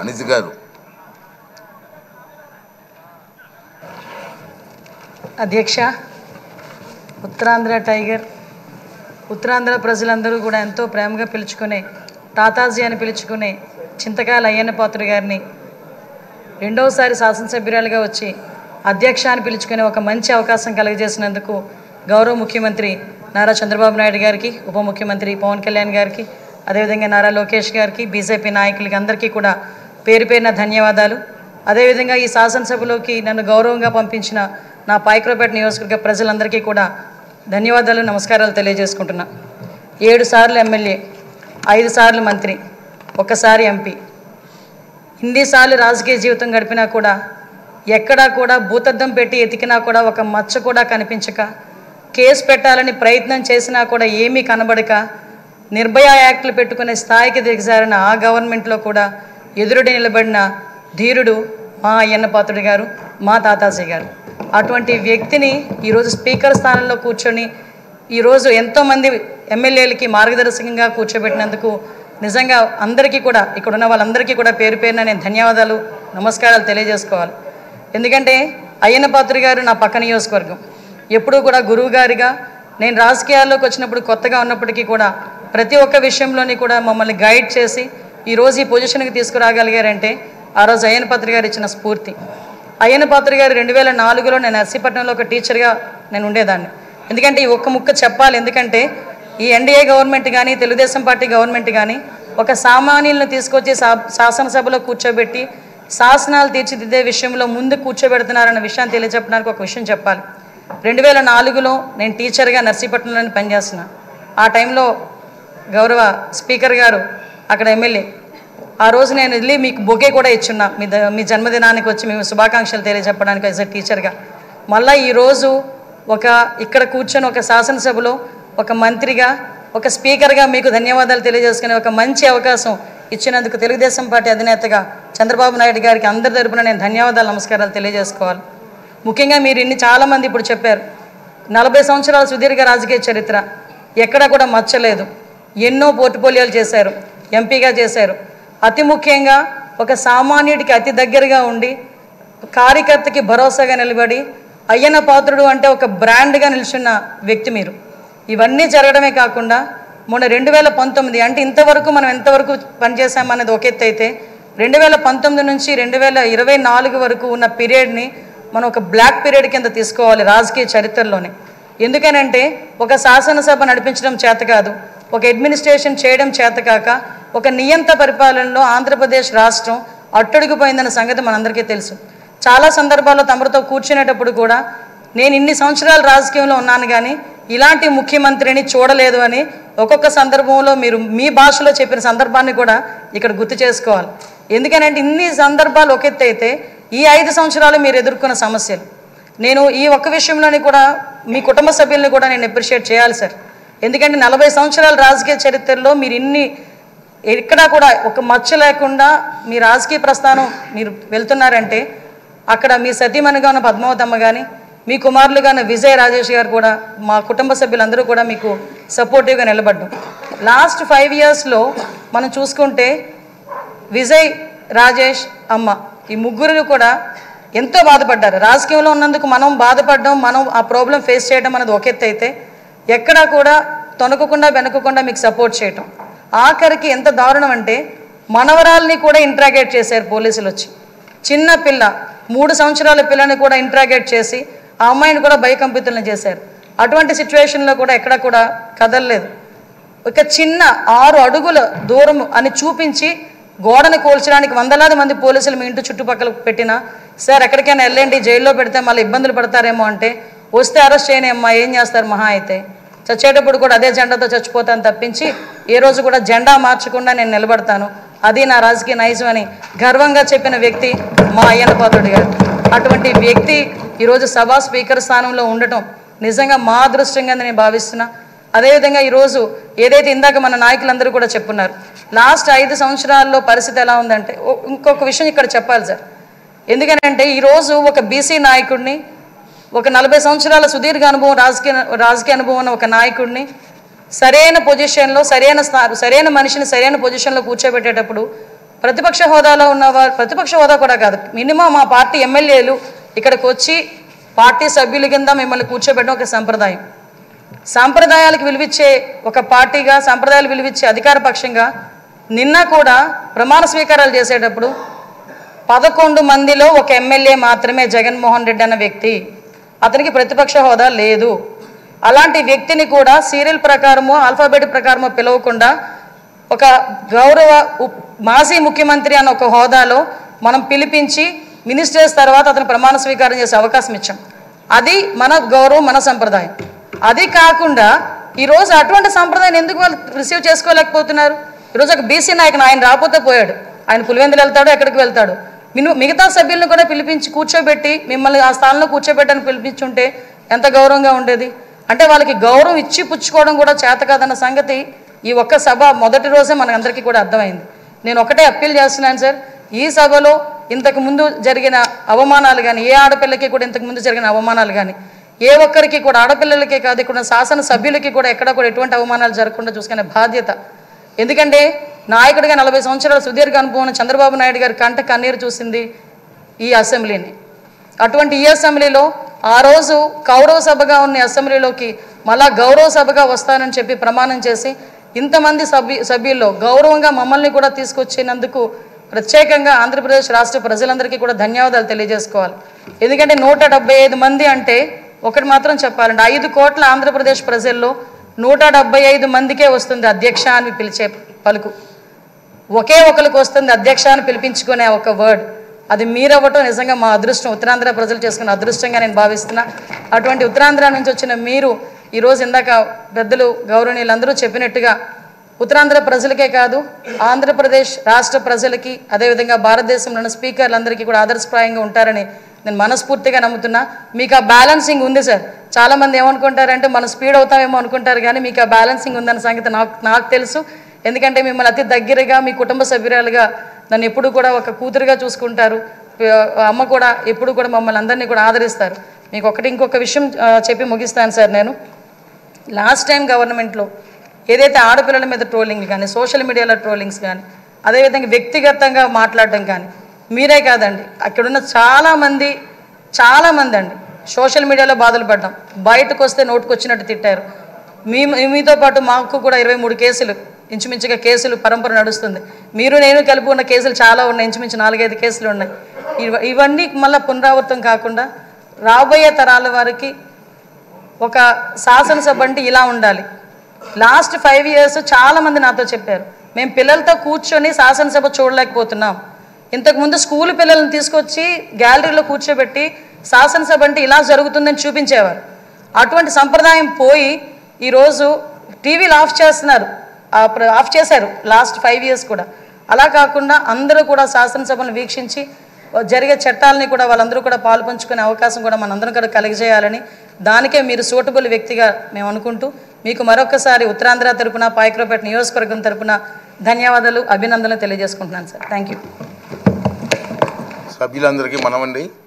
అనిత్ గారు. అధ్యక్ష, ఉత్తరాంధ్ర టైగర్, ఉత్తరాంధ్ర ప్రజలందరూ కూడా ఎంతో ప్రేమగా పిలుచుకునే తాతాజీ అని పిలుచుకునే చింతకాయల అయ్యన్న పాత్రుడు గారిని రెండవసారి శాసనసభ్యురాలుగా వచ్చి అధ్యక్ష అని పిలుచుకునే ఒక మంచి అవకాశం కలుగజేసినందుకు గౌరవ ముఖ్యమంత్రి నారా చంద్రబాబు నాయుడు గారికి, ఉప ముఖ్యమంత్రి పవన్ కళ్యాణ్ గారికి, అదేవిధంగా నారా లోకేష్ గారికి, బీజేపీ నాయకులకి అందరికీ కూడా పేరు పేరున ధన్యవాదాలు. అదేవిధంగా ఈ శాసనసభలోకి నన్ను గౌరవంగా పంపించిన నా పాయకరావుపేట నియోజకవర్గ ప్రజలందరికీ కూడా ధన్యవాదాలు, నమస్కారాలు తెలియజేసుకుంటున్నా. 7 సార్లు ఎమ్మెల్యే, 5 సార్లు మంత్రి, 1 సారి ఎంపీ, ఇన్నిసార్లు రాజకీయ జీవితం గడిపినా కూడా ఎక్కడా కూడా భూతద్దం పెట్టి ఎతికినా కూడా ఒక మచ్చ కూడా కనిపించక, కేసు పెట్టాలని ప్రయత్నం చేసినా కూడా ఏమీ కనబడక, నిర్భయ యాక్ట్లు పెట్టుకునే స్థాయికి దిగజారిన ఆ గవర్నమెంట్లో కూడా ఎదురుడి నిలబడిన ధీరుడు మా అయ్యన్న పాత్రుడు గారు, మా తాతాజీ గారు. అటువంటి వ్యక్తిని ఈరోజు స్పీకర్ స్థానంలో కూర్చొని ఈరోజు ఎంతోమంది ఎమ్మెల్యేలకి మార్గదర్శకంగా కూర్చోబెట్టినందుకు నిజంగా అందరికీ కూడా, ఇక్కడ ఉన్న వాళ్ళందరికీ కూడా పేరు పేరున నేను ధన్యవాదాలు, నమస్కారాలు తెలియజేసుకోవాలి. ఎందుకంటే అయ్యన్న పాత్రుడు గారు నా పక్క నియోజకవర్గం. ఎప్పుడూ కూడా గురువు గారిగా నేను రాజకీయాల్లోకి వచ్చినప్పుడు కొత్తగా ఉన్నప్పటికీ కూడా ప్రతి ఒక్క విషయంలోని కూడా మమ్మల్ని గైడ్ చేసి ఈరోజు ఈ పొజిషన్కి తీసుకురాగలిగారంటే ఆ రోజు అయ్యన్న పాత్రుడు గారు ఇచ్చిన స్ఫూర్తి. అయ్యన్న పాత్రుడు గారు 2004లో నేను నర్సీపట్నంలో ఒక టీచర్గా నేను ఉండేదాన్ని. ఎందుకంటే ఈ ఒక్క ముక్క చెప్పాలి, ఎందుకంటే ఈ ఎన్డీఏ గవర్నమెంట్ కానీ తెలుగుదేశం పార్టీ గవర్నమెంట్ కానీ ఒక సామాన్యులను తీసుకొచ్చి శాసనసభలో కూర్చోబెట్టి శాసనాలు తీర్చిదిద్దే విషయంలో ముందు కూర్చోబెడుతున్నారన్న విషయాన్ని తెలియజెప్పడానికి ఒక విషయం చెప్పాలి. 2004లో నేను టీచర్గా నర్సీపట్నంలో పనిచేస్తున్నా. ఆ టైంలో గౌరవ స్పీకర్ గారు అక్కడ ఎమ్మెల్యే. ఆ రోజు నేను వెళ్ళి మీకు బొకే కూడా ఇచ్చున్నా, మీ జన్మదినానికి వచ్చి మేము శుభాకాంక్షలు తెలియజెప్పడానికి యాజ్ ఎ టీచర్గా. మళ్ళీ ఈరోజు ఇక్కడ కూర్చొని ఒక శాసనసభలో ఒక మంత్రిగా, ఒక స్పీకర్గా మీకు ధన్యవాదాలు తెలియజేసుకునే ఒక మంచి అవకాశం ఇచ్చినందుకు తెలుగుదేశం పార్టీ అధినేతగా చంద్రబాబు నాయుడు గారికి అందరి తరపున నేను ధన్యవాదాలు, నమస్కారాలు తెలియజేసుకోవాలి. ముఖ్యంగా మీరు చాలామంది ఇప్పుడు చెప్పారు, 40 సంవత్సరాల సుదీర్ఘ రాజకీయ చరిత్ర, ఎక్కడా కూడా మచ్చలేదు, ఎన్నో పోర్ట్ఫోలియోలు చేశారు, ఎంపీగా చేశారు. అతి ముఖ్యంగా ఒక సామాన్యుడికి అతి దగ్గరగా ఉండి కార్యకర్తకి భరోసాగా నిలబడి అయ్యన్న పాత్రుడు అంటే ఒక బ్రాండ్గా నిల్చున్న వ్యక్తి మీరు. ఇవన్నీ జరగడమే కాకుండా మొన్న 2019 అంటే ఇంతవరకు మనం ఎంతవరకు పనిచేసామనేది ఒక ఎత్తు అయితే 2019 నుంచి 2024 వరకు ఉన్న పీరియడ్ని మనం ఒక బ్లాక్ పీరియడ్ కింద తీసుకోవాలి రాజకీయ చరిత్రలోనే. ఎందుకనంటే ఒక శాసనసభ నడిపించడం చేత కాదు, ఒక అడ్మినిస్ట్రేషన్ చేయడం చేత కాక ఒక నియంత పరిపాలనలో ఆంధ్రప్రదేశ్ రాష్ట్రం అట్టడుగుపోయిందన్న సంగతి మనందరికీ తెలుసు. చాలా సందర్భాల్లో తమరితో కూర్చునేటప్పుడు కూడా నేను ఇన్ని సంవత్సరాలు రాజకీయంలో ఉన్నాను కానీ ఇలాంటి ముఖ్యమంత్రిని చూడలేదు అని ఒక్కొక్క సందర్భంలో మీరు మీ భాషలో చెప్పిన సందర్భాన్ని కూడా ఇక్కడ గుర్తు చేసుకోవాలి. ఎందుకనంటే ఇన్ని సందర్భాలు ఒక ఎత్తు అయితే ఈ 5 సంవత్సరాలు మీరు ఎదుర్కొన్న సమస్యలు, నేను ఈ ఒక్క విషయంలోని కూడా మీ కుటుంబ సభ్యుల్ని కూడా నేను అప్రిషియేట్ చేయాలి సార్. ఎందుకంటే 40 సంవత్సరాల రాజకీయ చరిత్రలో మీరు ఎక్కడా కూడా ఒక మచ్చ లేకుండా మీ రాజకీయ ప్రస్థానం మీరు వెళ్తున్నారంటే అక్కడ మీ సతీమణిగా ఉన్న పద్మావతమ్మ కానీ, మీ కుమారులుగా ఉన్న విజయ్ రాజేష్ గారు కూడా, మా కుటుంబ సభ్యులందరూ కూడా మీకు సపోర్టివ్గా నిలబడ్డాం. లాస్ట్ 5 ఇయర్స్లో మనం చూసుకుంటే విజయ్, రాజేష్, అమ్మ ఈ ముగ్గురు కూడా ఎంతో బాధపడ్డారు. రాజకీయంలో ఉన్నందుకు మనం బాధపడడం, మనం ఆ ప్రాబ్లం ఫేస్ చేయడం అనేది ఒక ఎత్తు అయితే ఎక్కడా కూడా తొనకకుండా వెనకకుండా మీకు సపోర్ట్ చేయటం. ఆఖరికి ఎంత దారుణం అంటే మనవరాల్ని కూడా ఇంట్రాగేట్ చేశారు పోలీసులు వచ్చి. చిన్న పిల్ల 3 సంవత్సరాల పిల్లని కూడా ఇంట్రాగేట్ చేసి ఆ అమ్మాయిని కూడా భయకంపితులను చేశారు. అటువంటి సిచ్యువేషన్లో కూడా ఎక్కడ కూడా కదలలేదు. ఒక చిన్న 6 అడుగుల దూరం అని చూపించి గోడను కోల్చడానికి వందలాది మంది పోలీసులు మీ ఇంటి చుట్టుపక్కల పెట్టినా సార్ ఎక్కడికైనా వెళ్ళండి, జైల్లో పెడితే మళ్ళీ ఇబ్బందులు పడతారేమో అంటే వస్తే అరెస్ట్ చేయని అమ్మా ఏం చేస్తారు, మహా అయితే చచ్చేటప్పుడు కూడా అదే జెండాతో చచ్చిపోతాను తప్పించి ఏ రోజు కూడా జెండా మార్చకుండా నేను నిలబడతాను, అది నా రాజకీయ నైజం అని గర్వంగా చెప్పిన వ్యక్తి మా అయ్యన్న పాత్రుడు గారు. అటువంటి వ్యక్తి ఈరోజు సభా స్పీకర్ స్థానంలో ఉండటం నిజంగా మా అదృష్టంగా నేను భావిస్తున్నా. అదేవిధంగా ఈరోజు ఏదైతే ఇందాక మన నాయకులందరూ కూడా చెప్పున్నారు, లాస్ట్ 5 సంవత్సరాల్లో పరిస్థితి ఎలా ఉందంటే ఇంకొక విషయం ఇక్కడ చెప్పాలి సార్. ఎందుకనంటే ఈరోజు ఒక బీసీ నాయకుడిని, ఒక 40 సంవత్సరాల సుదీర్ఘ అనుభవం రాజకీయ అనుభవం ఉన్న ఒక నాయకుడిని సరైన పొజిషన్లో సరైన మనిషిని సరైన పొజిషన్లో కూర్చోబెట్టేటప్పుడు ప్రతిపక్ష హోదాలో ఉన్నవారు, ప్రతిపక్ష హోదా కూడా కాదు, మినిమం మా పార్టీ ఎమ్మెల్యేలు ఇక్కడికి వచ్చి పార్టీ సభ్యుల కింద మిమ్మల్ని కూర్చోబెట్టడం ఒక సంప్రదాయం. సాంప్రదాయాలకు విలువిచ్చే ఒక పార్టీగా, సాంప్రదాయాలు విలువిచ్చే అధికార పక్షంగా నిన్న కూడా ప్రమాణ స్వీకారాలు చేసేటప్పుడు 11 మందిలో ఒక ఎమ్మెల్యే మాత్రమే జగన్మోహన్ రెడ్డి అన్న వ్యక్తి, అతనికి ప్రతిపక్ష హోదా లేదు. అలాంటి వ్యక్తిని కూడా సీరియల్ ప్రకారమో ఆల్ఫాబెట్ ప్రకారమో పిలవకుండా ఒక గౌరవ మాజీ ముఖ్యమంత్రి అన్న ఒక హోదాలో మనం పిలిపించి మినిస్టర్స్ తర్వాత అతను ప్రమాణ స్వీకారం చేసే అవకాశం ఇచ్చాం. అది మన గౌరవం, మన సంప్రదాయం. అది కాకుండా ఈరోజు అటువంటి సంప్రదాయాన్ని ఎందుకు వాళ్ళు రిసీవ్ చేసుకోలేకపోతున్నారు? ఈరోజు ఒక బీసీ నాయకుడు, ఆయన రాకపోతే పోయాడు, ఆయన పులివెందులు వెళ్తాడు, ఎక్కడికి వెళ్తాడు. మిగతా సభ్యులను కూడా పిలిపించి కూర్చోబెట్టి మిమ్మల్ని ఆ స్థానంలో కూర్చోబెట్టని పిలిపించుంటే ఎంత గౌరవంగా ఉండేది. అంటే వాళ్ళకి గౌరవం ఇచ్చి పుచ్చుకోవడం కూడా చేత కాదన్న సంగతి ఈ ఒక్క సభ మొదటి రోజే మనకందరికీ కూడా అర్థమైంది. నేను ఒకటే అప్పీల్ చేస్తున్నాను సార్, ఈ సభలో ఇంతకుముందు జరిగిన అవమానాలు కానీ, ఏ ఆడపిల్లకి కూడా ఇంతకుముందు జరిగిన అవమానాలు కానీ, ఏ ఒక్కరికి కూడా, ఆడపిల్లలకే కాదు ఇక్కడ శాసన సభ్యులకి కూడా ఎక్కడ కూడా ఎటువంటి అవమానాలు జరగకుండా చూసుకునే బాధ్యత. ఎందుకంటే నాయకుడిగా 40 సంవత్సరాల సుదీర్ఘ అనుభవం చంద్రబాబు నాయుడు గారి కంట కన్నీరు చూసింది ఈ అసెంబ్లీని. అటువంటి ఈ అసెంబ్లీలో ఆ రోజు కౌరవ సభగా ఉన్న అసెంబ్లీలోకి మళ్ళా గౌరవ సభగా వస్తానని చెప్పి ప్రమాణం చేసి ఇంతమంది సభ్యుల్లో గౌరవంగా మమ్మల్ని కూడా తీసుకొచ్చినందుకు ప్రత్యేకంగా ఆంధ్రప్రదేశ్ రాష్ట్ర ప్రజలందరికీ కూడా ధన్యవాదాలు తెలియజేసుకోవాలి. ఎందుకంటే 175 మంది అంటే ఒకటి మాత్రం చెప్పాలంటే 5 కోట్ల ఆంధ్రప్రదేశ్ ప్రజల్లో 175 మందికే వస్తుంది అధ్యక్ష అని పిలిచే పలుకు. ఒకే ఒకరికి వస్తుంది అధ్యక్ష అని పిలిపించుకునే ఒక వర్డ్. అది మీరవ్వటం నిజంగా మా అదృష్టం, ఉత్తరాంధ్ర ప్రజలు చేసుకున్న అదృష్టంగా నేను భావిస్తున్నా. అటువంటి ఉత్తరాంధ్ర నుంచి వచ్చిన మీరు ఈరోజు ఇందాక పెద్దలు గౌరవనీయులందరూ చెప్పినట్టుగా ఉత్తరాంధ్ర ప్రజలకే కాదు ఆంధ్రప్రదేశ్ రాష్ట్ర ప్రజలకి, అదేవిధంగా భారతదేశంలోని స్పీకర్లందరికీ కూడా ఆదర్శప్రాయంగా ఉంటారని నేను మనస్ఫూర్తిగా నమ్ముతున్నా. మీకు ఆ బ్యాలెన్సింగ్ ఉంది సార్. చాలామంది ఏమనుకుంటారంటే మనం స్పీడ్ అవుతామేమో అనుకుంటారు, కానీ మీకు ఆ బ్యాలెన్సింగ్ ఉందన్న సంగతి నాకు తెలుసు. ఎందుకంటే మిమ్మల్ని అతి దగ్గరగా, మీ కుటుంబ సభ్యురాలుగా నన్ను ఎప్పుడు కూడా ఒక కూతురుగా చూసుకుంటారు. అమ్మ కూడా ఎప్పుడు కూడా మమ్మల్ని అందరినీ కూడా ఆదరిస్తారు. మీకు ఇంకొక విషయం చెప్పి ముగిస్తాను సార్. నేను లాస్ట్ టైం గవర్నమెంట్లో ఏదైతే ఆడపిల్లల మీద ట్రోలింగ్ కానీ, సోషల్ మీడియాలో ట్రోలింగ్స్ కానీ, అదేవిధంగా వ్యక్తిగతంగా మాట్లాడటం కానీ, మీరే కాదండి అక్కడున్న చాలామంది అండి సోషల్ మీడియాలో బాధలు పడ్డాం. బయటకు వస్తే నోటుకొచ్చినట్టు తిట్టారు. మీతో పాటు మాకు కూడా 23 కేసులు ఇంచుమించుగా కేసులు పరంపర నడుస్తుంది. మీరు నేను కలిపి ఉన్న కేసులు చాలా ఉన్నాయి, ఇంచుమించు 4-5 కేసులు ఉన్నాయి. ఇవన్నీ మళ్ళీ పునరావృతం కాకుండా రాబోయే తరాల వారికి ఒక శాసనసభ అంటే ఇలా ఉండాలి. లాస్ట్ 5 years చాలామంది నాతో చెప్పారు, మేము పిల్లలతో కూర్చొని శాసనసభ చూడలేకపోతున్నాం. ఇంతకుముందు స్కూల్ పిల్లల్ని తీసుకొచ్చి గ్యాలరీలో కూర్చోబెట్టి శాసనసభ అంటే ఇలా జరుగుతుందని చూపించేవారు. అటువంటి సంప్రదాయం పోయి ఈరోజు టీవీలు ఆఫ్ చేశారు లాస్ట్ 5 years కూడా. అలా కాకుండా అందరూ కూడా శాసనసభను వీక్షించి జరిగే చట్టాలని కూడా వాళ్ళందరూ కూడా పాలు పంచుకునే అవకాశం కూడా మనందరం కూడా కలిగజేయాలని, దానికే మీరు సూటబుల్ వ్యక్తిగా మేము అనుకుంటూ మీకు మరొకసారి ఉత్తరాంధ్ర తరపున, పాయకరావుపేట నియోజకవర్గం తరపున ధన్యవాదాలు, అభినందనలు తెలియజేసుకుంటున్నాను సార్. Thank you. సభ్యులందరికీ మనమండి.